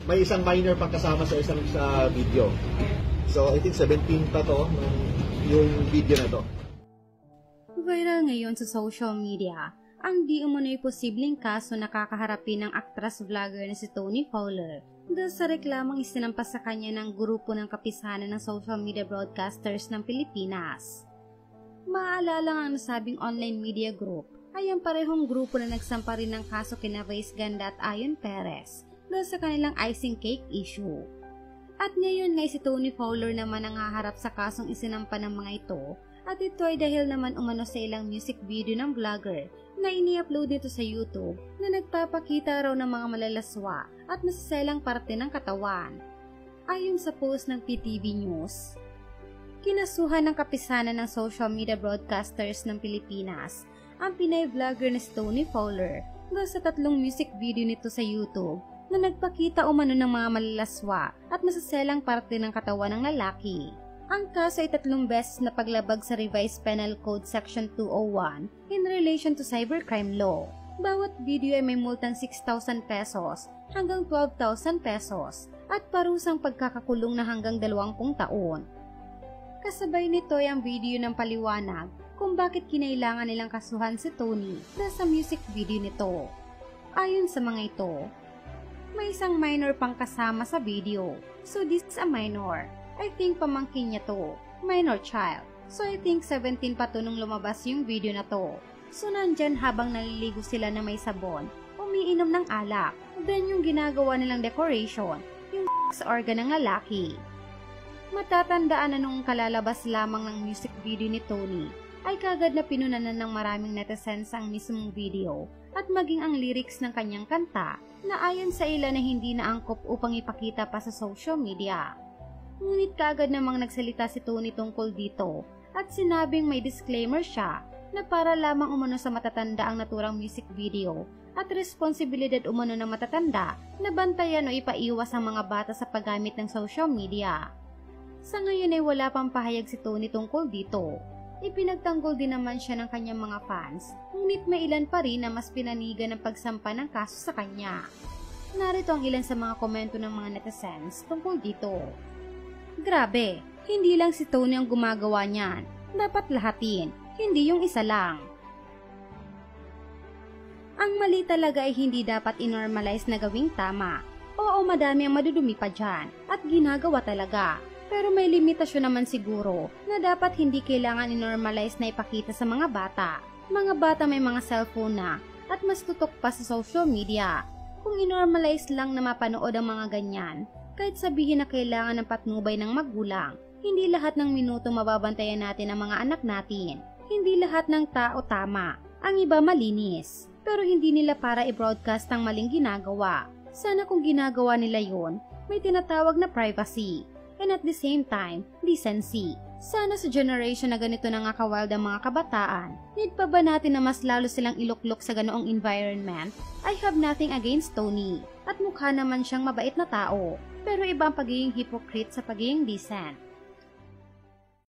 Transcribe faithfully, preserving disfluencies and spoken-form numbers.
may isang minor pang kasama sa isang sa video. So, I think seventeen pa to, yung video na to. Viral ngayon sa social media ang di umano'y posibleng kaso na kakaharapin ng actress vlogger na si Toni Fowler dahil sa reklamang isinampas sa kanya ng grupo ng kapisanan ng social media broadcasters ng Pilipinas. Maaalala nga ang nasabing online media group ay ang parehong grupo na nagsampa rin ng kaso kina Vice Ganda at Ayon Perez dahil sa kanilang icing cake issue. At ngayon ngay si Toni Fowler naman ang haharap sa kasong isinampa ng mga ito at ito ay dahil naman umano sa ilang music video ng vlogger na ini-upload nito sa YouTube na nagpapakita raw ng mga malalaswa at masaselang parte ng katawan. Ayon sa post ng P T V News, kinasuhan ng kapisanan ng social media broadcasters ng Pilipinas ang Pinay vlogger na si Toni Fowler dahil sa tatlong music video nito sa YouTube na nagpakita umano ng mga malalaswa at masaselang parte ng katawan ng lalaki. Ang kaso ay tatlong beses na paglabag sa Revised Penal Code Section two oh one in relation to cybercrime law. Bawat video ay may multang six thousand pesos hanggang twelve thousand pesos at parusang pagkakakulong na hanggang dalawang taon. Kasabay nito ay ang video ng paliwanag kung bakit kinailangan nilang kasuhan si Toni dahil sa music video nito. Ayon sa mga ito, may isang minor pang kasama sa video. So this is a minor. I think pamangkin niya to. Minor child. So I think seventeen pa to nung lumabas yung video na to. So nandyan habang naliligo sila na may sabon, umiinom ng alak. Then yung ginagawa nilang decoration, yung sa organ ng lalaki. Matatandaan na nung kalalabas lamang ng music video ni Toni, ay kagad na pinunanan ng maraming netizens ang mismong video at maging ang lyrics ng kanyang kanta na ayon sa ilan na hindi na angkop upang ipakita pa sa social media. Ngunit kaagad namang nagsalita si Toni tungkol dito at sinabing may disclaimer siya na para lamang umano sa matatanda ang naturang music video at responsibilidad umano ng matatanda na bantayan o ipaiwas ang mga bata sa paggamit ng social media. Sa ngayon ay wala pang pahayag si Toni tungkol dito. Ipinagtanggol din naman siya ng kanyang mga fans, ngunit may ilan pa rin na mas pinanigan ng pagsampa ng kaso sa kanya. Narito ang ilan sa mga komento ng mga netizens tungkol dito. Grabe, hindi lang si Toni ang gumagawa niyan. Dapat lahatin, hindi yung isa lang. Ang mali talaga ay hindi dapat inormalize na gawing tama. Oo, madami ang madudumi pa dyan at ginagawa talaga. Pero may limitasyon naman siguro na dapat hindi kailangan i-normalize na ipakita sa mga bata. Mga bata may mga cellphone na at mas tutok pa sa social media. Kung i-normalize lang na mapanood ang mga ganyan, kahit sabihin na kailangan ng patnubay ng magulang, hindi lahat ng minuto mababantayan natin ang mga anak natin. Hindi lahat ng tao tama. Ang iba malinis. Pero hindi nila para i-broadcast ang maling ginagawa. Sana kung ginagawa nila yon, may tinatawag na privacy. And at the same time, decency. Sana sa generation na ganito na nga kawild ang mga kabataan, need pa ba natin na mas lalo silang iluklok sa ganoong environment? I have nothing against Toni, at mukha naman siyang mabait na tao, pero iba ang pagiging hypocrite sa pagiging decent.